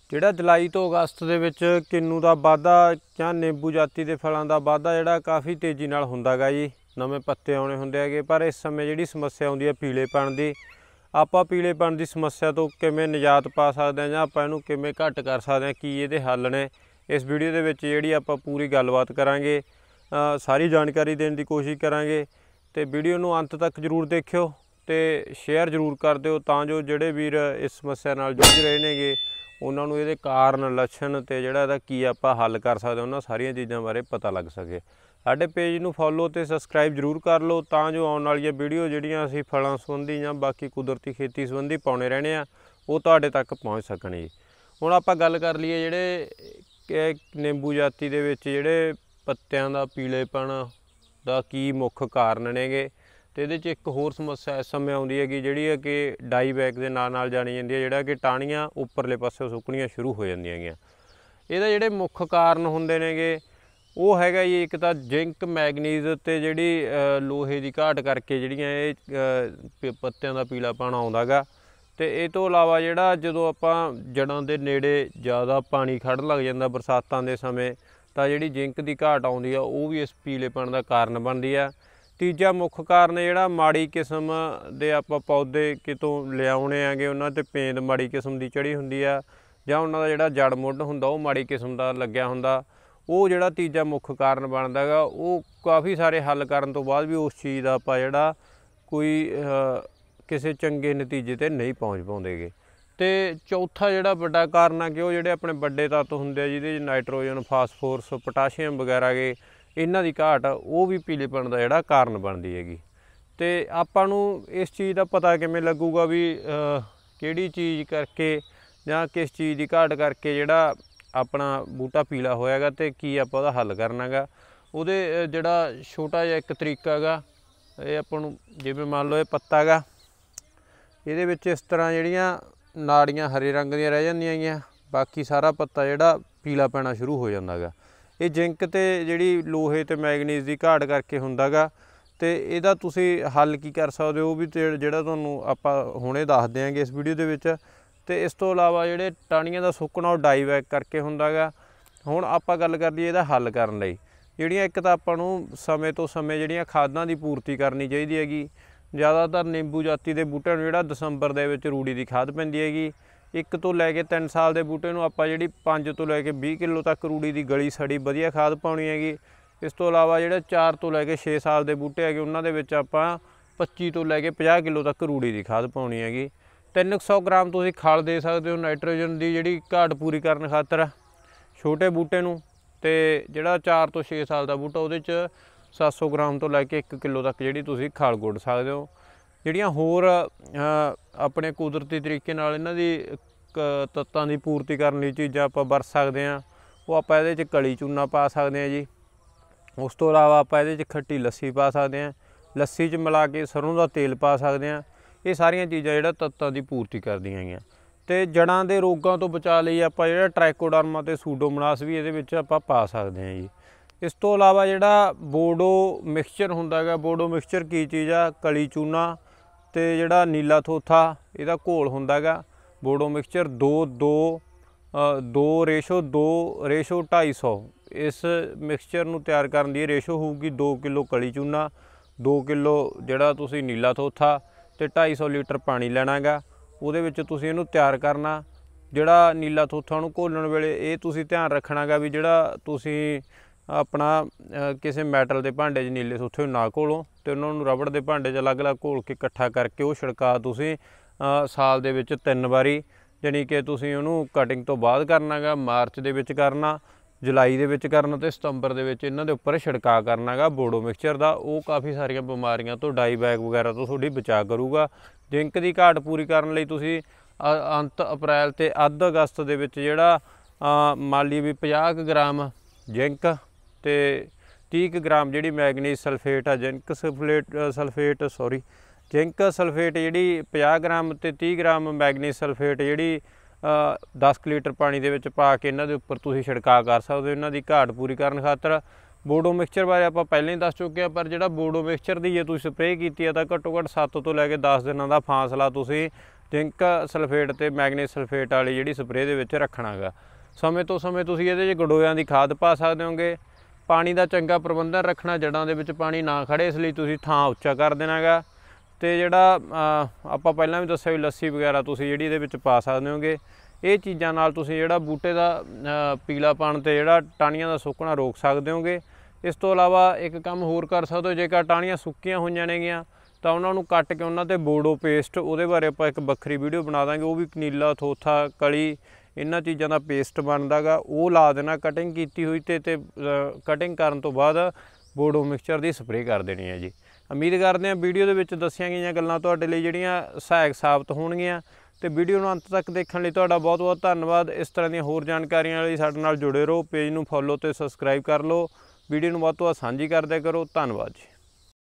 ਜਿਹੜਾ ਜੁਲਾਈ ਤੋਂ ਅਗਸਤ ਦੇ ਵਿੱਚ ਕਿੰਨੂ ਦਾ ਵਾਧਾ ਜਾਂ ਨਿੰਬੂ ਜਾਤੀ ਦੇ ਫਲਾਂ ਦਾ ਵਾਧਾ ਜਿਹੜਾ ਕਾफ़ी ਤੇਜ਼ੀ ਨਾਲ ਹੁੰਦਾ ਗਾ ਜੀ। ਨਵੇਂ ਪੱਤੇ ਆਉਣੇ ਹੁੰਦੇ ਹੈਗੇ, ਪਰ ਇਸ ਸਮੇਂ ਜਿਹੜੀ ਸਮੱਸਿਆ ਆਉਂਦੀ ਹੈ ਪੀਲੇਪਣ ਦੀ, ਆਪਾਂ ਪੀਲੇਪਣ ਦੀ ਸਮੱਸਿਆ ਤੋਂ ਕਿਵੇਂ ਨਿਜਾਤ ਪਾ ਸਕਦੇ ਹਾਂ ਜਾਂ ਆਪਾਂ ਇਹਨੂੰ ਕਿਵੇਂ ਘੱਟ ਕਰ ਸਕਦੇ ਹਾਂ, ਕੀ ਇਹਦੇ ਹੱਲ ਨੇ, ਇਸ ਵੀਡੀਓ ਦੇ ਵਿੱਚ ਜਿਹੜੀ ਆਪਾਂ ਪੂਰੀ ਗੱਲਬਾਤ ਕਰਾਂਗੇ। ਸਾਰੀ ਜਾਣਕਾਰੀ ਦੇਣ ਦੀ ਕੋਸ਼ਿਸ਼ ਕਰਾਂਗੇ ਤੇ ਵੀਡੀਓ ਨੂੰ ਅੰਤ ਤੱਕ ਜ਼ਰੂਰ ਦੇਖਿਓ ਤੇ ਸ਼ੇਅਰ ਜ਼ਰੂਰ ਕਰ ਦਿਓ ਤਾਂ ਜੋ ਜਿਹੜੇ ਵੀਰ ਇਸ ਸਮੱਸਿਆ ਨਾਲ ਜੂਝ ਰਹੇ ਨੇਗੇ ਉਹਨਾਂ ਨੂੰ ਇਹਦੇ ਕਾਰਨ, ਲੱਛਣ ਤੇ ਜਿਹੜਾ ਇਹਦਾ ਕੀ ਆਪਾਂ ਹੱਲ ਕਰ ਸਕਦੇ ਉਹਨਾਂ ਸਾਰੀਆਂ ਚੀਜ਼ਾਂ ਬਾਰੇ ਪਤਾ ਲੱਗ ਸਕੇ। ਸਾਡੇ ਪੇਜ ਨੂੰ ਫੋਲੋ ਤੇ ਸਬਸਕ੍ਰਾਈਬ ਜ਼ਰੂਰ ਕਰ ਲਓ ਤਾਂ ਜੋ ਆਉਣ ਵਾਲੀਆਂ ਵੀਡੀਓ ਜਿਹੜੀਆਂ ਅਸੀਂ ਫਲਾਂ ਸੰਬੰਧੀ ਜਾਂ ਬਾਕੀ ਕੁਦਰਤੀ ਖੇਤੀ ਸੰਬੰਧੀ ਪਾਉਣੇ ਰਹਿਣੇ ਆ ਉਹ ਤੁਹਾਡੇ ਤੱਕ ਪਹੁੰਚ ਸਕਣ ਜੀ। ਹੁਣ ਆਪਾਂ ਗੱਲ ਕਰ ਲਈਏ ਜਿਹੜੇ ਨਿੰਬੂ ਜਾਤੀ ਦੇ ਵਿੱਚ ਜਿਹੜੇ ਪੱਤਿਆਂ ਦਾ ਪੀਲੇਪਣ ਦਾ ਕੀ ਮੁੱਖ ਕਾਰਨ ਨੇਗੇ ਤੇ ਇਹਦੇ 'ਚ ਇੱਕ ਹੋਰ ਸਮੱਸਿਆ ਇਸ ਸਮੇਂ ਆਉਂਦੀ ਹੈਗੀ ਜਿਹੜੀ ਹੈ ਕਿ ਡਾਈਬੈਕ ਦੇ ਨਾਂ ਜਾਣੀ ਜਾਂਦੀ ਹੈ, ਜਿਹੜਾ ਕਿ ਟਾਹਣੀਆਂ ਉੱਪਰਲੇ ਪਾਸੇ ਸੁੱਕਣੀਆਂ ਸ਼ੁਰੂ ਹੋ ਜਾਂਦੀਆਂ ਹੈਗੀਆਂ। ਇਹਦਾ ਜਿਹੜੇ ਮੁੱਖ ਕਾਰਨ ਹੁੰਦੇ ਨੇਗੇ ਉਹ ਹੈਗਾ ਜੀ ਇੱਕ ਤਾਂ ਜ਼ਿੰਕ, ਮੈਗਨੀਜ਼ ਤੇ ਜਿਹੜੀ ਲੋਹੇ ਦੀ ਘਾਟ ਕਰਕੇ ਜਿਹੜੀਆਂ ਇਹ ਪੱਤਿਆਂ ਦਾ ਪੀਲਾਪਣ ਆਉਂਦਾ ਗਾ। ਤੇ ਇਹ ਤੋਂ ਇਲਾਵਾ ਜਿਹੜਾ ਜਦੋਂ ਆਪਾਂ ਜੜ੍ਹਾਂ ਦੇ ਨੇੜੇ ਜ਼ਿਆਦਾ ਪਾਣੀ ਖੜ੍ਹਨ ਲੱਗ ਜਾਂਦਾ ਬਰਸਾਤਾਂ ਦੇ ਸਮੇਂ ਤਾਂ ਜਿਹੜੀ ਜ਼ਿੰਕ ਦੀ ਘਾਟ ਆਉਂਦੀ ਆ ਉਹ ਵੀ ਇਸ ਪੀਲੇਪਣ ਦਾ ਕਾਰਨ ਬਣਦੀ ਆ। ਤੀਜਾ ਮੁੱਖ ਕਾਰਨ ਜਿਹੜਾ ਮਾੜੀ ਕਿਸਮ ਦੇ ਆਪਾਂ ਪੌਦੇ ਕਿਤੋਂ ਲਿਆਉਣੇ ਆਗੇ, ਉਹਨਾਂ 'ਤੇ ਪੇਂਦ ਮਾੜੀ ਕਿਸਮ ਦੀ ਚੜ੍ਹੀ ਹੁੰਦੀ ਆ ਜਾਂ ਉਹਨਾਂ ਦਾ ਜਿਹੜਾ ਜੜ ਮੁੱਢ ਹੁੰਦਾ ਉਹ ਮਾੜੀ ਕਿਸਮ ਦਾ ਲੱਗਿਆ ਹੁੰਦਾ, ਉਹ ਜਿਹੜਾ ਤੀਜਾ ਮੁੱਖ ਕਾਰਨ ਬਣਦਾ ਗਾ। ਉਹ ਕਾਫੀ ਸਾਰੇ ਹੱਲ ਕਰਨ ਤੋਂ ਬਾਅਦ ਵੀ ਉਸ ਚੀਜ਼ ਦਾ ਆਪਾਂ ਜਿਹੜਾ ਕੋਈ ਕਿਸੇ ਚੰਗੇ ਨਤੀਜੇ 'ਤੇ ਨਹੀਂ ਪਹੁੰਚ ਪਾਉਂਦੇਗੇ। ਤੇ ਚੌਥਾ ਜਿਹੜਾ ਵੱਡਾ ਕਾਰਨ ਆ ਕਿ ਉਹ ਜਿਹੜੇ ਆਪਣੇ ਵੱਡੇ ਤੱਤ ਹੁੰਦੇ ਆ ਜਿਹਦੇ 'ਚ ਨਾਈਟ੍ਰੋਜਨ, ਫਾਸਫੋਰਸ, ਪੋਟਾਸ਼ੀਅਮ ਵਗੈਰਾ ਗੇ, ਇਹਨਾਂ ਦੀ ਘਾਟ ਉਹ ਵੀ ਪੀਲੇਪਣ ਦਾ ਜਿਹੜਾ ਕਾਰਨ ਬਣਦੀ ਹੈਗੀ। ਤੇ ਆਪਾਂ ਨੂੰ ਇਸ ਚੀਜ਼ ਦਾ ਪਤਾ ਕਿਵੇਂ ਲੱਗੂਗਾ ਵੀ ਕਿਹੜੀ ਚੀਜ਼ ਕਰਕੇ ਜਾਂ ਕਿਸ ਚੀਜ਼ ਦੀ ਘਾਟ ਕਰਕੇ ਜਿਹੜਾ ਆਪਣਾ ਬੂਟਾ ਪੀਲਾ ਹੋਇਆਗਾ ਤੇ ਕੀ ਆਪਾਂ ਉਹਦਾ ਹੱਲ ਕਰਨਾ ਗਾ। ਉਹਦੇ ਜਿਹੜਾ ਛੋਟਾ ਜਿਹਾ ਇੱਕ ਤਰੀਕਾ ਗਾ, ਇਹ ਆਪਾਂ ਨੂੰ ਜਿਵੇਂ ਮੰਨ ਲਓ ਇਹ ਪੱਤਾ ਗਾ, ਇਹਦੇ ਵਿੱਚ ਇਸ ਤਰ੍ਹਾਂ ਜਿਹੜੀਆਂ ਨਾੜੀਆਂ ਹਰੇ ਰੰਗ ਦੀਆਂ ਰਹਿ ਜਾਂਦੀਆਂ ਹੈਗੀਆਂ, ਬਾਕੀ ਸਾਰਾ ਪੱਤਾ ਜਿਹੜਾ ਪੀਲਾ ਪੈਣਾ ਸ਼ੁਰੂ ਹੋ ਜਾਂਦਾ ਗਾ। ਇਹ ਜ਼ਿੰਕ ਤੇ ਜਿਹੜੀ ਲੋਹੇ ਤੇ ਮੈਗਨੀਜ਼ ਦੀ ਘਾਟ ਕਰਕੇ ਹੁੰਦਾ ਗਾ। ਤੇ ਇਹਦਾ ਤੁਸੀਂ ਹੱਲ ਕੀ ਕਰ ਸਕਦੇ ਹੋ ਉਹ ਵੀ ਜਿਹੜਾ ਤੁਹਾਨੂੰ ਆਪਾਂ ਹੁਣੇ ਦੱਸ ਦਿਆਂਗੇ ਇਸ ਵੀਡੀਓ ਦੇ ਵਿੱਚ। ਤੇ ਇਸ ਤੋਂ ਇਲਾਵਾ ਜਿਹੜੇ ਟਾਹਣੀਆਂ ਦਾ ਸੁੱਕਣਾ ਉਹ ਡਾਈਬੈਕ ਕਰਕੇ ਹੁੰਦਾ ਗਾ। ਹੁਣ ਆਪਾਂ ਗੱਲ ਕਰ ਲਈਏ ਇਹਦਾ ਹੱਲ ਕਰਨ ਲਈ, ਜਿਹੜੀਆਂ ਇੱਕ ਤਾਂ ਆਪਾਂ ਨੂੰ ਸਮੇਂ ਤੋਂ ਸਮੇਂ ਜਿਹੜੀਆਂ ਖਾਦਾਂ ਦੀ ਪੂਰਤੀ ਕਰਨੀ ਚਾਹੀਦੀ ਹੈਗੀ। ਜ਼ਿਆਦਾਤਰ ਨਿੰਬੂ ਜਾਤੀ ਦੇ ਬੂਟਿਆਂ ਨੂੰ ਜਿਹੜਾ ਦਸੰਬਰ ਦੇ ਵਿੱਚ ਰੂੜੀ ਦੀ ਖਾਦ ਪੈਂਦੀ ਹੈਗੀ। 1 ਤੋਂ ਲੈ ਕੇ 3 ਸਾਲ ਦੇ ਬੂਟੇ ਨੂੰ ਆਪਾਂ ਜਿਹੜੀ 5 ਤੋਂ ਲੈ ਕੇ 20 ਕਿਲੋ ਤੱਕ ਰੂੜੀ ਦੀ ਗਲੀ ਸੜੀ ਵਧੀਆ ਖਾਦ ਪਾਉਣੀ ਹੈਗੀ। ਇਸ ਤੋਂ ਇਲਾਵਾ ਜਿਹੜੇ 4 ਤੋਂ ਲੈ ਕੇ 6 ਸਾਲ ਦੇ ਬੂਟੇ ਹੈਗੇ ਉਹਨਾਂ ਦੇ ਵਿੱਚ ਆਪਾਂ 25 ਤੋਂ ਲੈ ਕੇ 50 ਕਿਲੋ ਤੱਕ ਰੂੜੀ ਦੀ ਖਾਦ ਪਾਉਣੀ ਹੈਗੀ। 300 ਗ੍ਰਾਮ ਤੁਸੀਂ ਖਲ ਦੇ ਸਕਦੇ ਹੋ ਨਾਈਟ੍ਰੋਜਨ ਦੀ ਜਿਹੜੀ ਘਾਟ ਪੂਰੀ ਕਰਨ ਖਾਤਰ ਛੋਟੇ ਬੂਟੇ ਨੂੰ। ਤੇ ਜਿਹੜਾ 4 ਤੋਂ 6 ਸਾਲ ਦਾ ਬੂਟਾ ਉਹਦੇ 'ਚ 700 ਗ੍ਰਾਮ ਤੋਂ ਲੈ ਕੇ 1 ਕਿਲੋ ਤੱਕ ਜਿਹੜੀ ਤੁਸੀਂ ਖਲ ਗੁੱਡ ਸਕਦੇ ਹੋ। ਜਿਹੜੀਆਂ ਹੋਰ ਆਪਣੇ ਕੁਦਰਤੀ ਤਰੀਕੇ ਨਾਲ ਇਹਨਾਂ ਦੀ ਤੱਤਾਂ ਦੀ ਪੂਰਤੀ ਕਰਨ ਲਈ ਚੀਜ਼ਾਂ ਆਪਾਂ ਵਰਤ ਸਕਦੇ ਹਾਂ, ਉਹ ਆਪਾਂ ਇਹਦੇ 'ਚ ਕਲੀ ਚੂਨਾ ਪਾ ਸਕਦੇ ਹਾਂ ਜੀ। ਉਸ ਤੋਂ ਇਲਾਵਾ ਆਪਾਂ ਇਹਦੇ 'ਚ ਖੱਟੀ ਲੱਸੀ ਪਾ ਸਕਦੇ ਹਾਂ, ਲੱਸੀ 'ਚ ਮਿਲਾ ਕੇ ਸਰੋਂ ਦਾ ਤੇਲ ਪਾ ਸਕਦੇ ਹਾਂ। ਇਹ ਸਾਰੀਆਂ ਚੀਜ਼ਾਂ ਜਿਹੜਾ ਤੱਤਾਂ ਦੀ ਪੂਰਤੀ ਕਰਦੀਆਂ ਹੈਗੀਆਂ। ਤੇ ਜੜ੍ਹਾਂ ਦੇ ਰੋਗਾਂ ਤੋਂ ਬਚਾਅ ਲਈ ਆਪਾਂ ਜਿਹੜਾ ਟ੍ਰਾਈਕੋਡਰਮਾ ਤੇ ਸੂਡੋਮੋਨਾਸ ਵੀ ਇਹਦੇ ਵਿੱਚ ਆਪਾਂ ਪਾ ਸਕਦੇ ਹਾਂ ਜੀ। ਇਸ ਤੋਂ ਇਲਾਵਾ ਜਿਹੜਾ ਬੋਡੋ ਮਿਕਸਚਰ ਹੁੰਦਾ ਹੈਗਾ, ਬੋਡੋ ਮਿਕਸਚਰ ਕੀ ਚੀਜ਼ ਆ, ਕਲੀ ਚੂਨਾ ਤੇ ਜਿਹੜਾ ਨੀਲਾ ਥੋਥਾ ਇਹਦਾ ਘੋਲ ਹੁੰਦਾ ਹੈਗਾ। ਬੋਡੋ ਮਿਕਸਚਰ 2:2:2:2:2:2:2:2 ਇਸ ਮਿਕਸਚਰ ਨੂੰ ਤਿਆਰ ਕਰਨ ਦੀ ਰੇਸ਼ੋ ਹੋਊਗੀ। 2 ਕਿਲੋ ਕਲੀ ਚੂਨਾ, 2 ਕਿਲੋ ਜਿਹੜਾ ਤੁਸੀਂ ਨੀਲਾ ਥੋਥਾ ਤੇ 250 ਲੀਟਰ ਪਾਣੀ ਲੈਣਾ ਗਾ। ਉਹਦੇ ਵਿੱਚ ਤੁਸੀਂ ਇਹਨੂੰ ਤਿਆਰ ਕਰਨਾ। ਜਿਹੜਾ ਨੀਲਾ ਥੋਥਾ ਨੂੰ ਘੋਲਣ ਵੇਲੇ ਇਹ ਤੁਸੀਂ ਧਿਆਨ ਰੱਖਣਾ ਗਾ ਵੀ ਜਿਹੜਾ ਤੁਸੀਂ ਆਪਣਾ ਕਿਸੇ ਮੈਟਲ ਦੇ ਭਾਂਡੇ 'ਚ ਨੀਲੇ ਥੋਥੇ ਨੂੰ ਨਾ ਘੋਲੋ ਤੇ ਉਹਨਾਂ ਨੂੰ ਰਬੜ ਦੇ ਭਾਂਡੇ 'ਚ ਅਲੱਗ-ਅਲੱਗ ਘੋਲ ਕੇ ਇਕੱਠਾ ਕਰਕੇ ਉਹ ਛਿੜਕਾ ਤੁਸੀਂ ਸਾਲ ਦੇ ਵਿੱਚ 3 ਵਾਰੀ, ਜਾਣੀ ਕਿ ਤੁਸੀਂ ਉਹਨੂੰ ਕਟਿੰਗ ਤੋਂ ਬਾਅਦ ਕਰਨਾ ਗਾ, ਮਾਰਚ ਦੇ ਵਿੱਚ ਕਰਨਾ, ਜੁਲਾਈ ਦੇ ਵਿੱਚ ਕਰਨਾ ਤੇ ਸਤੰਬਰ ਦੇ ਵਿੱਚ ਇਹਨਾਂ ਦੇ ਉੱਪਰ ਛਿੜਕਾ ਕਰਨਾ ਗਾ ਬੋਡੋ ਮਿਕਸਚਰ ਦਾ। ਉਹ ਕਾਫੀ ਸਾਰੀਆਂ ਬਿਮਾਰੀਆਂ ਤੋਂ, ਡਾਈਬੈਕ ਵਗੈਰਾ ਤੋਂ ਤੁਹਾਡੀ ਬਚਾਅ ਕਰੂਗਾ। ਜ਼ਿੰਕ ਦੀ ਘਾਟ ਪੂਰੀ ਕਰਨ ਲਈ ਤੁਸੀਂ ਅੰਤ ਅਪ੍ਰੈਲ ਤੇ ਅੱਧ ਅਗਸਤ ਦੇ ਵਿੱਚ ਜਿਹੜਾ ਮੰਨ ਲਈ ਵੀ 50 ਗ੍ਰਾਮ ਜ਼ਿੰਕ ਤੇ 30 ਗ੍ਰਾਮ ਜਿਹੜੀ ਮੈਗਨੀਜ਼ ਸਲਫੇਟ ਆ, ਜ਼ਿੰਕ ਸਲਫੇਟ ਜਿਹੜੀ 50 ਗ੍ਰਾਮ ਤੇ 30 ਗ੍ਰਾਮ ਮੈਗਨੀਜ਼ ਸਲਫੇਟ ਜਿਹੜੀ 10 ਲੀਟਰ ਪਾਣੀ ਦੇ ਵਿੱਚ ਪਾ ਕੇ ਇਹਨਾਂ ਦੇ ਉੱਪਰ ਤੁਸੀਂ ਛਿੜਕਾਅ ਕਰ ਸਕਦੇ ਹੋ ਇਹਨਾਂ ਦੀ ਘਾਟ ਪੂਰੀ ਕਰਨ ਖਾਤਰ। ਬੋਡੋ ਮਿਕਸਚਰ ਬਾਰੇ ਆਪਾਂ ਪਹਿਲਾਂ ਹੀ ਦੱਸ ਚੁੱਕੇ ਹਾਂ, ਪਰ ਜਿਹੜਾ ਬੋਡੋ ਮਿਕਸਚਰ ਦੀ ਜੇ ਤੁਸੀਂ ਸਪਰੇਅ ਕੀਤੀ ਹੈ ਤਾਂ ਘੱਟੋ ਘੱਟ 7 ਤੋਂ ਲੈ ਕੇ 10 ਦਿਨਾਂ ਦਾ ਫਾਸਲਾ ਤੁਸੀਂ ਜ਼ਿੰਕ ਸਲਫੇਟ ਤੇ ਮੈਗਨੀਜ਼ ਸਲਫੇਟ वाली जिहड़ी स्प्रे दे विच रखना गा। समय तो समय तुसीं इहदे 'च गंडोਇਆਂ ਦੀ खाद पा सकदे होगे। पानी का चंगा प्रबंधन रखना, जड़ां दे विच पानी ना खड़े, इसलिए तुसीं थां उच्चा कर देना गा। तो जिहड़ा आपां पहिलां भी दस्सिआ भी लस्सी वगैरह तुसीं जिहड़ी इहदे विच पा सकदे होगे। ਇਹ ਚੀਜ਼ਾਂ ਨਾਲ ਤੁਸੀਂ ਜਿਹੜਾ ਬੂਟੇ ਦਾ ਪੀਲਾਪਣ ਤੇ ਜਿਹੜਾ ਟਾਹਣੀਆਂ ਦਾ ਸੁੱਕਣਾ ਰੋਕ ਸਕਦੇ ਹੋਗੇ। ਇਸ ਤੋਂ ਇਲਾਵਾ ਇੱਕ ਕੰਮ ਹੋਰ ਕਰ ਸਕਦੇ ਹੋ, ਜੇਕਰ ਟਾਹਣੀਆਂ ਸੁੱਕੀਆਂ ਹੋਈਆਂ ਨੇਗੀਆਂ ਤਾਂ ਉਹਨਾਂ ਨੂੰ ਕੱਟ ਕੇ ਉਹਨਾਂ ਤੇ ਬੋਰਡੋ ਪੇਸਟ, ਉਹਦੇ ਬਾਰੇ ਆਪਾਂ ਇੱਕ ਵੱਖਰੀ ਵੀਡੀਓ ਬਣਾ ਦਾਂਗੇ। ਉਹ ਵੀ ਕਨੀਲਾ, ਥੋਥਾ, ਕਲੀ, ਇਹਨਾਂ ਚੀਜ਼ਾਂ ਦਾ ਪੇਸਟ ਬਣਦਾ ਗਾ, ਉਹ ਲਾ ਦੇਣਾ ਕਟਿੰਗ ਕੀਤੀ ਹੋਈ ਤੇ ਕਟਿੰਗ ਕਰਨ ਤੋਂ ਬਾਅਦ ਬੋਰਡੋ ਮਿਕਸਚਰ ਦੀ ਸਪਰੇਅ ਕਰ ਦੇਣੀ ਹੈ ਜੀ। ਉਮੀਦ ਕਰਦੇ ਹਾਂ ਵੀਡੀਓ ਦੇ ਵਿੱਚ ਦੱਸੀਆਂ ਗਈਆਂ ਗੱਲਾਂ ਤੁਹਾਡੇ ਲਈ ਜਿਹੜੀਆਂ ਸਹਾਇਕ ਸਾਬਤ ਹੋਣਗੀਆਂ। ਤੇ ਵੀਡੀਓ ਨੂੰ ਅੰਤ ਤੱਕ ਦੇਖਣ ਲਈ ਤੁਹਾਡਾ ਬਹੁਤ ਬਹੁਤ ਧੰਨਵਾਦ। ਇਸ ਤਰ੍ਹਾਂ ਦੀਆਂ ਹੋਰ ਜਾਣਕਾਰੀਆਂ ਲਈ ਸਾਡੇ ਨਾਲ ਜੁੜੇ ਰਹੋ। ਪੇਜ ਨੂੰ ਫੋਲੋ ਤੇ ਸਬਸਕ੍ਰਾਈਬ ਕਰ ਲਓ। ਵੀਡੀਓ ਨੂੰ ਵੱਧ ਤੋਂ ਵੱਧ ਸਾਂਝੀ ਕਰ ਦਿਆ ਕਰੋ। ਧੰਨਵਾਦ ਜੀ।